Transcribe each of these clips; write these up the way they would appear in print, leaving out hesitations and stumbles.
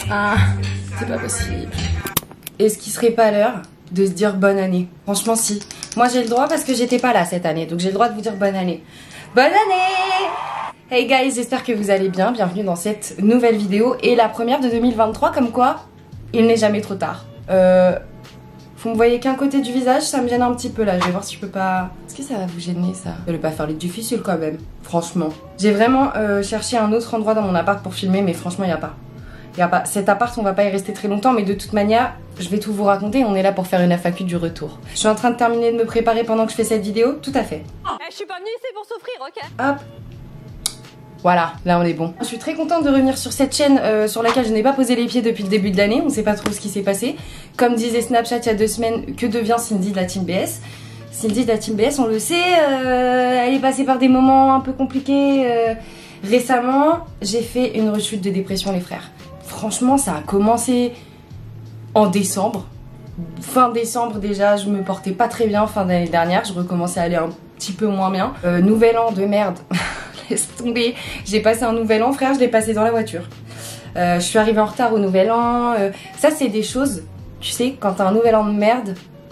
Ah, c'est pas possible. Est-ce qu'il serait pas l'heure de se dire bonne année? Franchement si. Moi j'ai le droit parce que j'étais pas là cette année, donc j'ai le droit de vous dire bonne année. Bonne année! Hey guys, j'espère que vous allez bien. Bienvenue dans cette nouvelle vidéo et la première de 2023, comme quoi il n'est jamais trop tard. Vous me voyez qu'un côté du visage, ça me gêne un petit peu là. Je vais voir si je peux pas... Est-ce que ça va vous gêner ça? Je vais pas faire les difficiles quand même, franchement. J'ai vraiment cherché un autre endroit dans mon appart pour filmer, mais franchement il y a pas. Cet appart, on va pas y rester très longtemps, mais de toute manière, je vais tout vous raconter. On est là pour faire une FAQ du retour. Je suis en train de terminer de me préparer pendant que je fais cette vidéo. Tout à fait. Je suis pas venue ici pour souffrir, ok? Hop. Voilà, là on est bon. Je suis très contente de revenir sur cette chaîne sur laquelle je n'ai pas posé les pieds depuis le début de l'année. On sait pas trop ce qui s'est passé. Comme disait Snapchat il y a 2 semaines, que devient Cindy de la Team BS? Cindy de la Team BS, on le sait, elle est passée par des moments un peu compliqués. Récemment, j'ai fait une rechute de dépression, les frères. Franchement, ça a commencé en décembre. Fin décembre déjà, je me portais pas très bien. Fin d'année dernière, je recommençais à aller un petit peu moins bien. Nouvel an de merde. Laisse tomber. J'ai passé un nouvel an, frère, je l'ai passé dans la voiture. Je suis arrivée en retard au nouvel an. Ça, c'est des choses, tu sais, quand t'as un nouvel an de merde,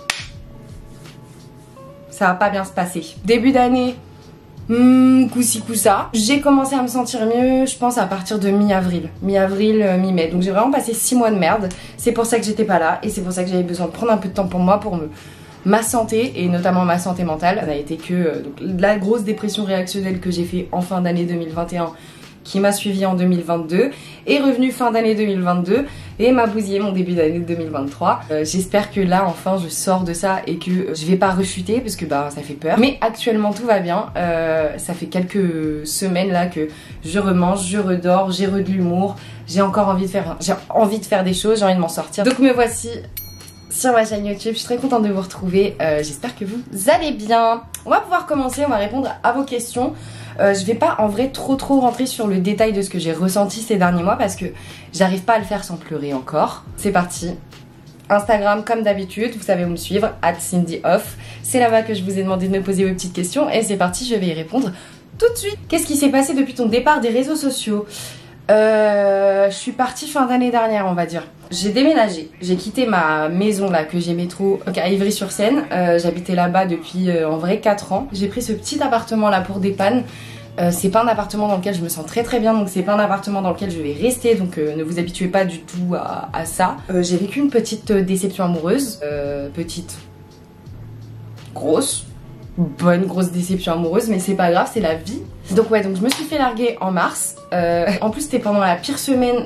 ça va pas bien se passer. Début d'année, coup-ci, coup-ça. J'ai commencé à me sentir mieux, je pense, à partir de mi-avril. Mi-avril, mi-mai. Donc j'ai vraiment passé 6 mois de merde. C'est pour ça que j'étais pas là et c'est pour ça que j'avais besoin de prendre un peu de temps pour moi, pour ma santé et notamment ma santé mentale. Ça n'a été que donc, la grosse dépression réactionnelle que j'ai fait en fin d'année 2021 qui m'a suivi en 2022 est revenue fin d'année 2022 et m'a bousillé mon début d'année 2023. J'espère que là enfin je sors de ça et que je vais pas rechuter parce que bah ça fait peur. Mais actuellement tout va bien. Ça fait quelques semaines là que je remange, je redors, j'ai de l'humour, j'ai envie de faire des choses, j'ai envie de m'en sortir. Donc me voici sur ma chaîne YouTube, je suis très contente de vous retrouver, j'espère que vous allez bien. On va pouvoir commencer, on va répondre à vos questions. Je vais pas en vrai trop rentrer sur le détail de ce que j'ai ressenti ces derniers mois parce que j'arrive pas à le faire sans pleurer encore. C'est parti. Instagram comme d'habitude, vous savez où me suivre, @CindyOff. C'est là-bas que je vous ai demandé de me poser vos petites questions et c'est parti, je vais y répondre tout de suite. Qu'est-ce qui s'est passé depuis ton départ des réseaux sociaux? Je suis partie fin d'année dernière, on va dire. J'ai déménagé, j'ai quitté ma maison là que j'aimais trop à Ivry-sur-Seine. J'habitais là-bas depuis en vrai 4 ans. J'ai pris ce petit appartement là pour dépanne. C'est pas un appartement dans lequel je me sens très bien, donc c'est pas un appartement dans lequel je vais rester, donc ne vous habituez pas du tout à ça. J'ai vécu une petite déception amoureuse, petite, grosse, bonne grosse déception amoureuse, mais c'est pas grave, c'est la vie. Donc ouais, donc je me suis fait larguer en mars. En plus c'était pendant la pire semaine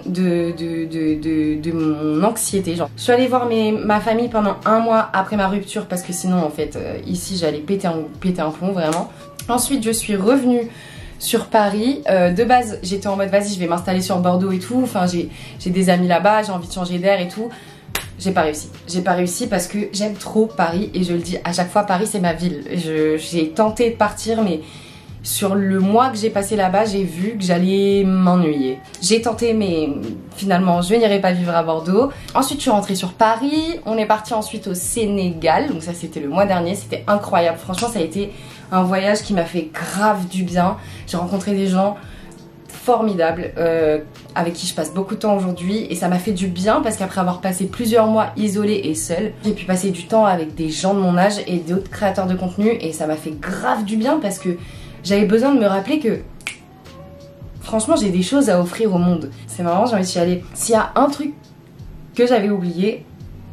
de mon anxiété. Genre, je suis allée voir ma famille pendant 1 mois après ma rupture parce que sinon en fait ici j'allais péter un plomb vraiment. Ensuite je suis revenue sur Paris. De base j'étais en mode vas-y je vais m'installer sur Bordeaux et tout. Enfin j'ai des amis là-bas, j'ai envie de changer d'air et tout. J'ai pas réussi. J'ai pas réussi parce que j'aime trop Paris et je le dis à chaque fois, Paris c'est ma ville. J'ai tenté de partir mais sur le mois que j'ai passé là-bas, j'ai vu que j'allais m'ennuyer. J'ai tenté mais finalement je n'irai pas vivre à Bordeaux. Ensuite je suis rentrée sur Paris, on est parti ensuite au Sénégal, donc ça c'était le mois dernier, c'était incroyable. Franchement ça a été un voyage qui m'a fait grave du bien. J'ai rencontré des gens formidables avec qui je passe beaucoup de temps aujourd'hui et ça m'a fait du bien parce qu'après avoir passé plusieurs mois isolée et seule, j'ai pu passer du temps avec des gens de mon âge et d'autres créateurs de contenu et ça m'a fait grave du bien parce que j'avais besoin de me rappeler que franchement j'ai des choses à offrir au monde. C'est marrant, j'ai envie d'y aller. S'il y a un truc que j'avais oublié,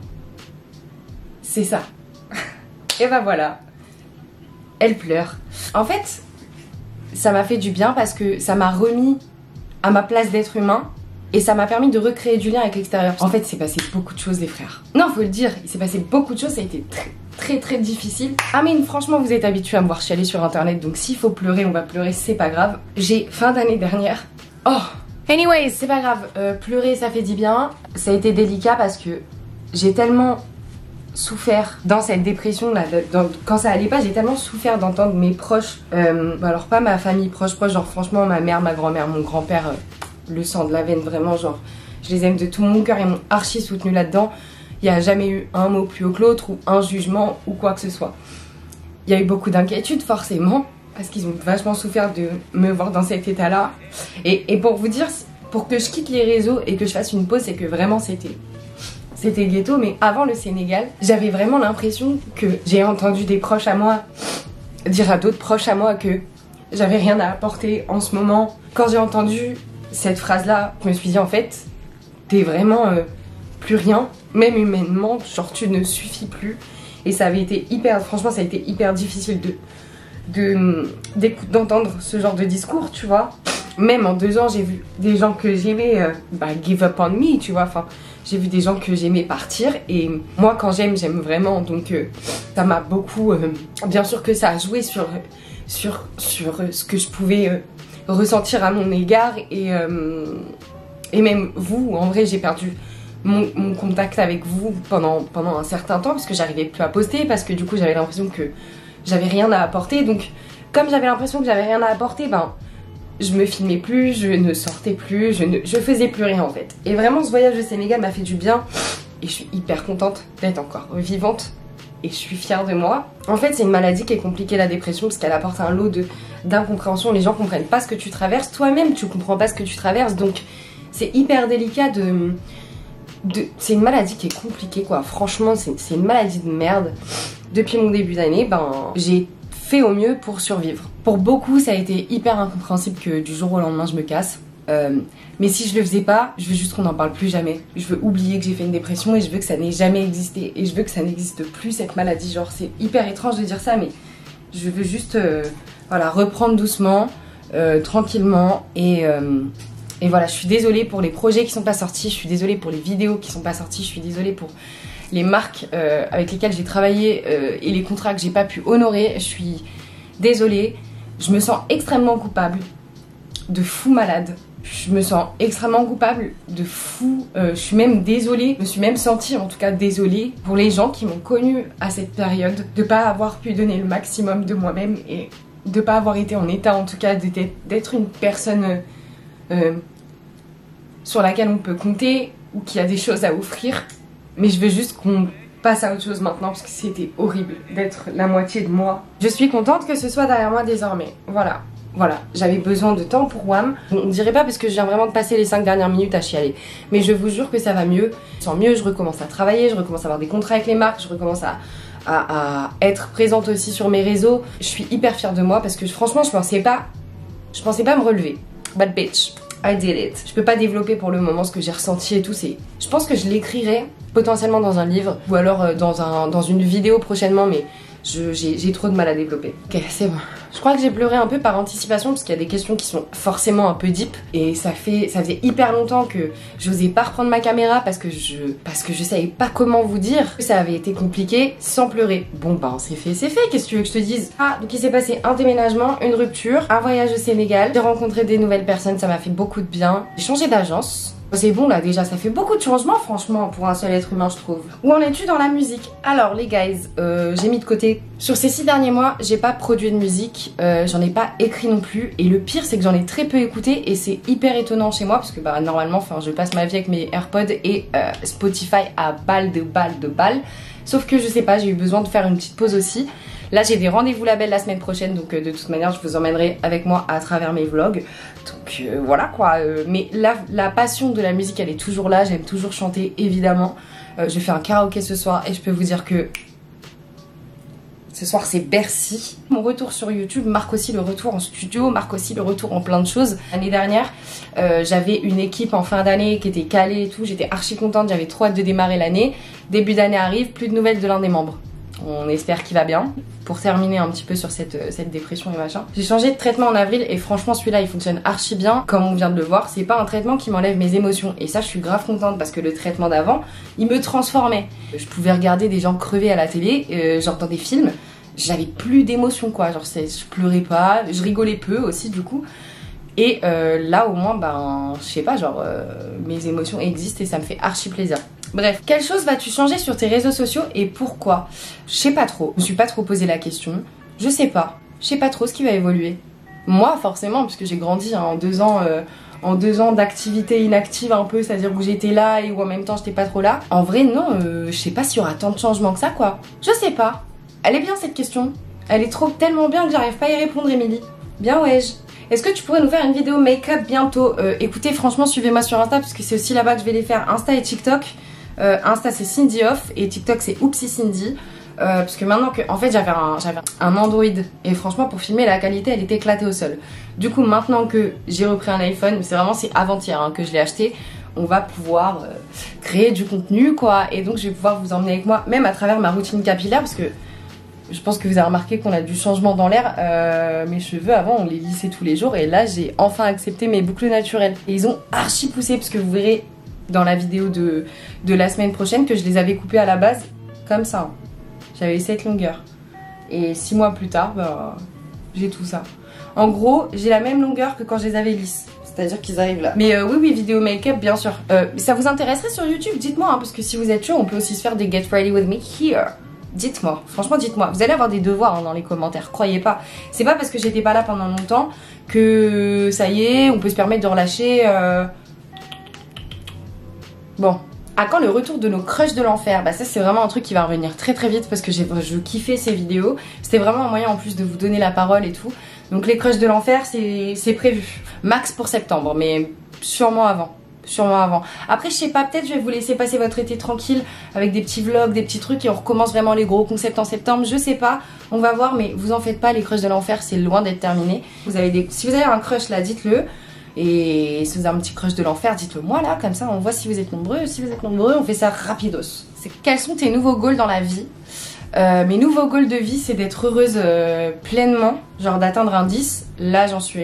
c'est ça. Et bah voilà, elle pleure. En fait, ça m'a fait du bien parce que ça m'a remis à ma place d'être humain et ça m'a permis de recréer du lien avec l'extérieur. En fait, il s'est passé beaucoup de choses les frères. Non, faut le dire, il s'est passé beaucoup de choses, ça a été très difficile. Ah mais franchement vous êtes habitués à me voir chialer sur internet, donc s'il faut pleurer on va pleurer, c'est pas grave. J'ai fin d'année dernière. Oh anyways, c'est pas grave, pleurer ça fait du bien. Ça a été délicat parce que j'ai tellement souffert dans cette dépression là, quand ça allait pas, j'ai tellement souffert d'entendre mes proches, alors pas ma famille proche, genre franchement ma mère, ma grand-mère, mon grand-père, le sang de la veine vraiment, genre je les aime de tout mon cœur et m'ont archi soutenu là-dedans. Il n'y a jamais eu un mot plus haut que l'autre ou un jugement ou quoi que ce soit. Il y a eu beaucoup d'inquiétude forcément parce qu'ils ont vachement souffert de me voir dans cet état-là. Et pour vous dire, pour que je quitte les réseaux et que je fasse une pause, c'est que vraiment c'était ghetto. Mais avant le Sénégal, j'avais vraiment l'impression que j'ai entendu des proches à moi dire à d'autres proches à moi que j'avais rien à apporter en ce moment. Quand j'ai entendu cette phrase-là, je me suis dit en fait, t'es vraiment plus rien, même humainement, genre tu ne suffis plus. Et ça avait été franchement ça a été hyper difficile d'entendre ce genre de discours, tu vois. Même en 2 ans, j'ai vu des gens que j'aimais give up on me, tu vois. Enfin, j'ai vu des gens que j'aimais partir. Et moi, quand j'aime vraiment. Donc, ça m'a beaucoup... bien sûr que ça a joué sur ce que je pouvais ressentir à mon égard. Et même vous, en vrai, j'ai perdu mon contact avec vous pendant un certain temps. Parce que j'arrivais plus à poster. Parce que du coup, j'avais l'impression que j'avais rien à apporter. Donc, comme j'avais l'impression que j'avais rien à apporter, je me filmais plus, je ne sortais plus, je faisais plus rien en fait. Et vraiment ce voyage au Sénégal m'a fait du bien et je suis hyper contente d'être encore vivante et je suis fière de moi. En fait c'est une maladie qui est compliquée, la dépression, parce qu'elle apporte un lot d'incompréhension. Les gens comprennent pas ce que tu traverses, toi-même tu comprends pas ce que tu traverses, donc c'est hyper délicat c'est une maladie qui est compliquée quoi. Franchement c'est une maladie de merde. Depuis mon début d'année, j'ai fait au mieux pour survivre. Pour beaucoup, ça a été hyper incompréhensible que du jour au lendemain je me casse. Mais si je le faisais pas, je veux juste qu'on n'en parle plus jamais. Je veux oublier que j'ai fait une dépression et je veux que ça n'ait jamais existé. Et je veux que ça n'existe plus cette maladie. Genre c'est hyper étrange de dire ça, mais je veux juste reprendre doucement, tranquillement. Et voilà, je suis désolée pour les projets qui sont pas sortis, je suis désolée pour les vidéos qui sont pas sorties, je suis désolée pour les marques avec lesquelles j'ai travaillé et les contrats que j'ai pas pu honorer. Je suis désolée, je me sens extrêmement coupable, de fou malade. Je me sens extrêmement coupable, de fou. Je suis même désolée, je me suis même sentie en tout cas désolée pour les gens qui m'ont connue à cette période, de pas avoir pu donner le maximum de moi-même et de pas avoir été en état en tout cas d'être une personne sur laquelle on peut compter ou qui a des choses à offrir. Mais je veux juste qu'on passe à autre chose maintenant parce que c'était horrible d'être la moitié de moi. Je suis contente que ce soit derrière moi désormais. Voilà, j'avais besoin de temps pour WAM. On dirait pas parce que je viens vraiment de passer les 5 dernières minutes à chialer. Mais je vous jure que ça va mieux. Je sens mieux, je recommence à travailler, je recommence à avoir des contrats avec les marques, je recommence à être présente aussi sur mes réseaux. Je suis hyper fière de moi parce que franchement je pensais pas me relever. But bitch, I did it. Je peux pas développer pour le moment ce que j'ai ressenti et tout. Je pense que je l'écrirai potentiellement dans un livre ou alors dans une vidéo prochainement, mais j'ai trop de mal à développer. Ok, c'est bon. Je crois que j'ai pleuré un peu par anticipation parce qu'il y a des questions qui sont forcément un peu deep et ça faisait hyper longtemps que j'osais pas reprendre ma caméra parce que je savais pas comment vous dire. Ça avait été compliqué sans pleurer. Bon c'est fait, qu'est-ce que tu veux que je te dise? Donc il s'est passé un déménagement, une rupture, un voyage au Sénégal, j'ai rencontré des nouvelles personnes, ça m'a fait beaucoup de bien. J'ai changé d'agence. C'est bon là déjà, ça fait beaucoup de changements franchement pour un seul être humain je trouve. Où en es-tu dans la musique? Alors les guys, j'ai mis de côté. Sur ces 6 derniers mois, j'ai pas produit de musique, j'en ai pas écrit non plus. Et le pire c'est que j'en ai très peu écouté et c'est hyper étonnant chez moi parce que normalement je passe ma vie avec mes AirPods et Spotify à balle de balle. Sauf que je sais pas, j'ai eu besoin de faire une petite pause aussi. Là j'ai des rendez-vous labels la semaine prochaine, donc de toute manière je vous emmènerai avec moi à travers mes vlogs. Donc voilà quoi, mais la passion de la musique elle est toujours là, j'aime toujours chanter évidemment. Je fais un karaoké ce soir et je peux vous dire que ce soir c'est Bercy. Mon retour sur YouTube marque aussi le retour en studio, marque aussi le retour en plein de choses. L'année dernière j'avais une équipe en fin d'année qui était calée et tout, j'étais archi contente, j'avais trop hâte de démarrer l'année. Début d'année arrive, plus de nouvelles de l'un des membres. On espère qu'il va bien. Pour terminer un petit peu sur cette dépression et machin, j'ai changé de traitement en avril et franchement celui-là il fonctionne archi bien. Comme on vient de le voir, c'est pas un traitement qui m'enlève mes émotions et ça je suis grave contente parce que le traitement d'avant il me transformait. Je pouvais regarder des gens crever à la télé, genre dans des films, j'avais plus d'émotions quoi, genre je pleurais pas, je rigolais peu aussi du coup. Et là au moins je sais pas, genre mes émotions existent et ça me fait archi plaisir. Bref, quelle chose vas-tu changer sur tes réseaux sociaux et pourquoi? Je sais pas trop, je me suis pas trop posé la question. Je sais pas trop ce qui va évoluer. Moi forcément, puisque j'ai grandi en 2 ans d'activité inactive un peu, c'est-à-dire où j'étais là et où en même temps j'étais pas trop là. En vrai non, je sais pas s'il y aura tant de changements que ça quoi. Je sais pas. Elle est bien cette question. Elle est tellement bien que j'arrive pas à y répondre Émilie. Bien ouais. Est-ce que tu pourrais nous faire une vidéo make-up bientôt? Écoutez, franchement, suivez-moi sur Insta parce que c'est aussi là-bas que je vais les faire. Insta et TikTok. Insta c'est Cindy Off et TikTok c'est Oupsie Cindy. Parce que maintenant que, en fait, j'avais un Android et franchement pour filmer la qualité elle était éclatée au sol. Du coup maintenant que j'ai repris un iPhone, c'est avant-hier hein, que je l'ai acheté, on va pouvoir créer du contenu quoi. Et donc je vais pouvoir vous emmener avec moi même à travers ma routine capillaire parce que je pense que vous avez remarqué qu'on a du changement dans l'air. Mes cheveux avant on les lissait tous les jours et là j'ai enfin accepté mes boucles naturelles. Et ils ont archi poussé parce que vous verrez dans la vidéo de la semaine prochaine que je les avais coupés à la base comme ça. J'avais cette longueur. Et 6 mois plus tard, bah, j'ai tout ça. En gros, j'ai la même longueur que quand je les avais lisses. C'est-à-dire qu'ils arrivent là. Mais oui, vidéo make-up, bien sûr. Ça vous intéresserait sur YouTube? Dites-moi, hein, parce que si vous êtes chaud, on peut aussi se faire des Get Ready With Me here. Dites-moi, franchement dites-moi. Vous allez avoir des devoirs hein, dans les commentaires, croyez pas. C'est pas parce que j'étais pas là pendant longtemps que ça y est, on peut se permettre de relâcher. Bon. À quand le retour de nos crushs de l'enfer? Bah ça c'est vraiment un truc qui va revenir très très vite parce que je kiffais ces vidéos. C'était vraiment un moyen en plus de vous donner la parole et tout. Donc les crushs de l'enfer c'est prévu. Max pour septembre mais sûrement avant. Sûrement avant. Après je sais pas, peut-être je vais vous laisser passer votre été tranquille avec des petits vlogs, des petits trucs et on recommence vraiment les gros concepts en septembre. Je sais pas, on va voir mais vous en faites pas, les crushs de l'enfer c'est loin d'être terminé. Si vous avez un crush là dites-le. Et si vous avez un petit crush de l'enfer, dites-le moi là, comme ça on voit si vous êtes nombreux. Si vous êtes nombreux, on fait ça rapidos. Quels sont tes nouveaux goals dans la vie? Mes nouveaux goals de vie, c'est d'être heureuse pleinement, genre d'atteindre un 10. Là, j'en suis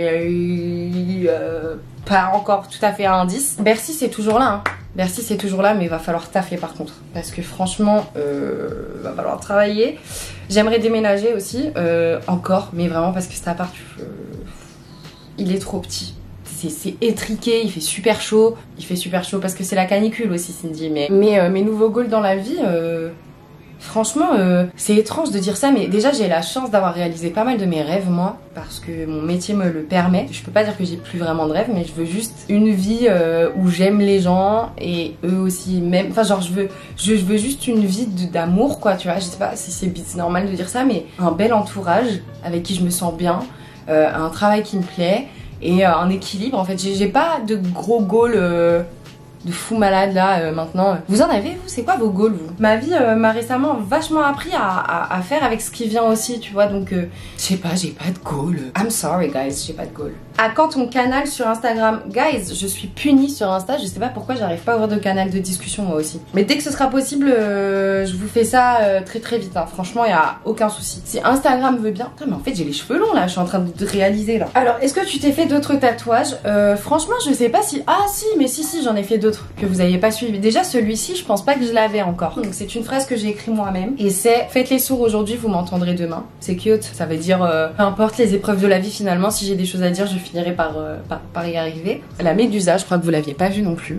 pas encore tout à fait à un 10. Bercy, c'est toujours là. Hein. Bercy, c'est toujours là, mais il va falloir taffer par contre. Parce que franchement, va falloir travailler. J'aimerais déménager aussi, encore, mais vraiment parce que cet appart, il est trop petit. C'est étriqué, il fait super chaud. Il fait super chaud parce que c'est la canicule aussi, Cindy. Mais mes nouveaux goals dans la vie, franchement, c'est étrange de dire ça, mais déjà j'ai la chance d'avoir réalisé pas mal de mes rêves, moi, parce que mon métier me le permet. Je peux pas dire que j'ai plus vraiment de rêves, mais je veux juste une vie où j'aime les gens et eux aussi même. Enfin, genre, je veux juste une vie d'amour, quoi, tu vois. Je sais pas si c'est normal de dire ça, mais un bel entourage avec qui je me sens bien, un travail qui me plaît. Et un équilibre en fait, j'ai pas de gros goals de fou malade là maintenant. Vous en avez vous? C'est quoi vos goals vous? Ma vie m'a récemment vachement appris à faire avec ce qui vient aussi tu vois donc je sais pas, j'ai pas de goal. I'm sorry guys, j'ai pas de goal. À quand ton canal sur Instagram? Guys, je suis punie sur Insta, je sais pas pourquoi j'arrive pas à avoir de canal de discussion moi aussi. Mais dès que ce sera possible, je vous fais ça très très vite hein. Franchement y a aucun souci. Si Instagram veut bien... Putain mais en fait j'ai les cheveux longs là, je suis en train de réaliser là. Alors est-ce que tu t'es fait d'autres tatouages? Franchement je sais pas si... Ah si, mais si j'en ai fait d'autres que vous n'aviez pas suivi. Déjà celui-ci je pense pas que je l'avais encore. Donc c'est une phrase que j'ai écrite moi-même. Et c'est: faites les sourds aujourd'hui, vous m'entendrez demain. C'est cute, ça veut dire peu importe les épreuves de la vie finalement, si j'ai des choses à dire je finirai par y arriver. La médusa, je crois que vous l'aviez pas vu non plus.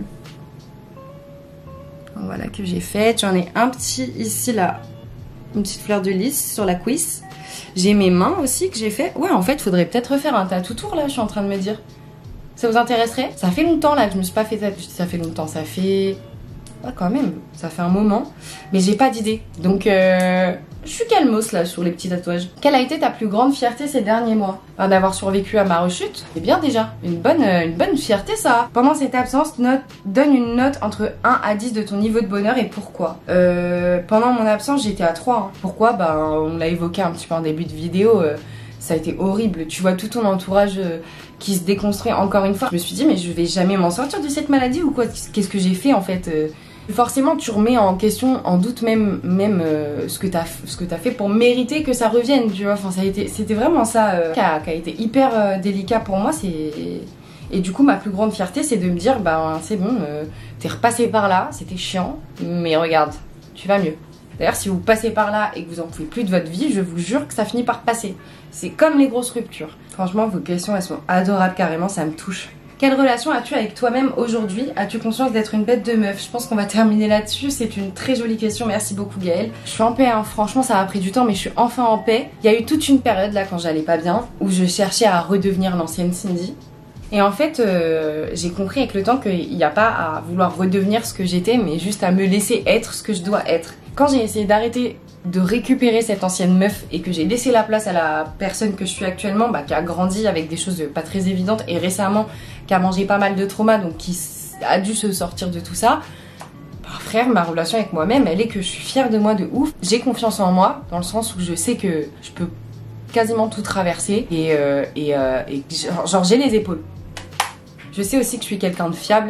Voilà que j'ai faite. J'en ai un petit ici là, une petite fleur de lys sur la cuisse. J'ai mes mains aussi que j'ai fait. Ouais en fait faudrait peut-être refaire un tatou tour là, je suis en train de me dire. Ça vous intéresserait? Ça fait longtemps là que je me suis pas fait tatouer. Ça fait longtemps, ça fait... Ah, quand même, ça fait un moment. Mais j'ai pas d'idée. Donc je suis calmos là sur les petits tatouages. Quelle a été ta plus grande fierté ces derniers mois? D'avoir survécu à ma rechute. C'est bien déjà. Une bonne fierté ça. Pendant cette absence, donne une note entre 1 à 10 de ton niveau de bonheur et pourquoi. Pendant mon absence j'étais à 3. Hein. Pourquoi? Bah on l'a évoqué un petit peu en début de vidéo. Ça a été horrible. Tu vois tout ton entourage qui se déconstruit encore une fois. Je me suis dit mais je vais jamais m'en sortir de cette maladie ou quoi? Qu'est-ce que j'ai fait en fait? Forcément tu remets en question, en doute même ce que t'as fait pour mériter que ça revienne, tu vois. Enfin c'était vraiment ça qui a été hyper délicat pour moi. Et du coup ma plus grande fierté c'est de me dire ben c'est bon, t'es repassé par là, c'était chiant, mais regarde, tu vas mieux. D'ailleurs si vous passez par là et que vous en pouvez plus de votre vie, je vous jure que ça finit par passer. C'est comme les grosses ruptures. Franchement vos questions elles sont adorables carrément, ça me touche. Quelle relation as-tu avec toi-même aujourd'hui? As-tu conscience d'être une bête de meuf? Je pense qu'on va terminer là-dessus, c'est une très jolie question, merci beaucoup Gaëlle. Je suis en paix, hein. Franchement ça a pris du temps mais je suis enfin en paix. Il y a eu toute une période là quand j'allais pas bien, où je cherchais à redevenir l'ancienne Cindy. Et en fait j'ai compris avec le temps qu'il n'y a pas à vouloir redevenir ce que j'étais, mais juste à me laisser être ce que je dois être. Quand j'ai essayé d'arrêter de récupérer cette ancienne meuf et que j'ai laissé la place à la personne que je suis actuellement, qui a grandi avec des choses pas très évidentes et récemment qui a mangé pas mal de traumas, donc qui a dû se sortir de tout ça. Frère, ma relation avec moi-même, elle est que je suis fière de moi de ouf. J'ai confiance en moi, dans le sens où je sais que je peux quasiment tout traverser et genre j'ai les épaules. Je sais aussi que je suis quelqu'un de fiable.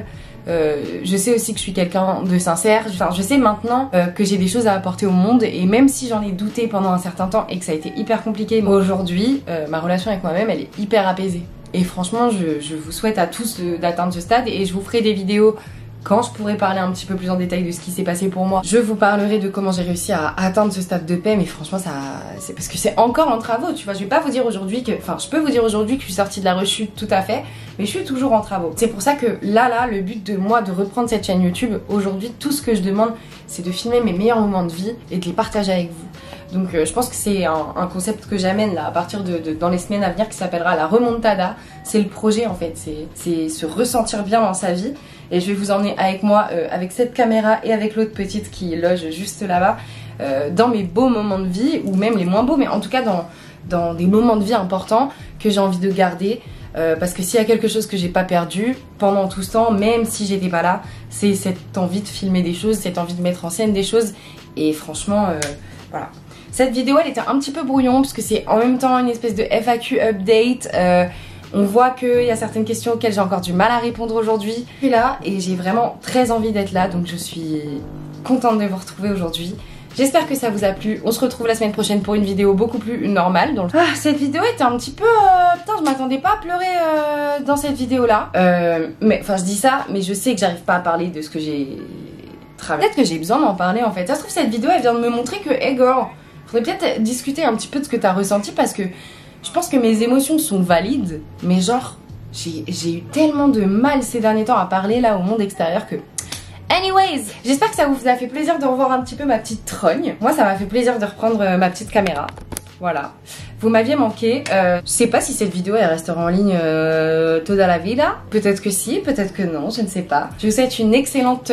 Je sais aussi que je suis quelqu'un de sincère. Enfin, je sais maintenant que j'ai des choses à apporter au monde, et même si j'en ai douté pendant un certain temps et que ça a été hyper compliqué, aujourd'hui, ma relation avec moi-même, elle est hyper apaisée. Et franchement, je vous souhaite à tous d'atteindre ce stade, et je vous ferai des vidéos quand je pourrai parler un petit peu plus en détail de ce qui s'est passé pour moi. Je vous parlerai de comment j'ai réussi à atteindre ce stade de paix, mais franchement c'est parce que c'est encore en travaux, tu vois. Je vais pas vous dire aujourd'hui que, enfin je peux vous dire aujourd'hui que je suis sortie de la rechute, tout à fait, mais je suis toujours en travaux. C'est pour ça que là le but de moi de reprendre cette chaîne YouTube aujourd'hui, tout ce que je demande, c'est de filmer mes meilleurs moments de vie et de les partager avec vous. Donc je pense que c'est un concept que j'amène là à partir dans les semaines à venir, qui s'appellera la remontada. C'est le projet en fait, c'est se ressentir bien dans sa vie. Et je vais vous emmener avec moi, avec cette caméra et avec l'autre petite qui loge juste là-bas, dans mes beaux moments de vie, ou même les moins beaux, mais en tout cas dans des moments de vie importants que j'ai envie de garder. Parce que s'il y a quelque chose que j'ai pas perdu pendant tout ce temps, même si j'étais pas là, c'est cette envie de filmer des choses, cette envie de mettre en scène des choses. Et franchement, voilà. Cette vidéo elle était un petit peu brouillon parce que c'est en même temps une espèce de FAQ update. On voit qu'il y a certaines questions auxquelles j'ai encore du mal à répondre aujourd'hui. Je suis là et j'ai vraiment très envie d'être là, donc je suis contente de vous retrouver aujourd'hui. J'espère que ça vous a plu. On se retrouve la semaine prochaine pour une vidéo beaucoup plus normale. Cette vidéo était un petit peu... Putain, je m'attendais pas à pleurer dans cette vidéo-là. Mais enfin, je dis ça, mais je sais que j'arrive pas à parler de ce que j'ai traversé. Peut-être que j'ai besoin d'en parler en fait. Ça se trouve, cette vidéo, elle vient de me montrer que, hey girl, faudrait peut-être discuter un petit peu de ce que t'as ressenti, parce que je pense que mes émotions sont valides, mais genre, j'ai eu tellement de mal ces derniers temps à parler là au monde extérieur que... Anyways, j'espère que ça vous a fait plaisir de revoir un petit peu ma petite trogne. Moi, ça m'a fait plaisir de reprendre ma petite caméra. Voilà. Vous m'aviez manqué. Je sais pas si cette vidéo elle restera en ligne toda la vida. Peut-être que si, peut-être que non, je ne sais pas. Je vous souhaite une excellente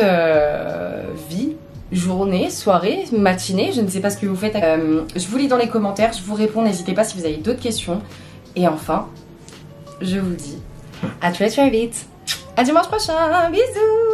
vie, journée, soirée, matinée, je ne sais pas ce que vous faites. Je vous lis dans les commentaires, je vous réponds, n'hésitez pas si vous avez d'autres questions. Et enfin, je vous dis à très très vite. À dimanche prochain, bisous.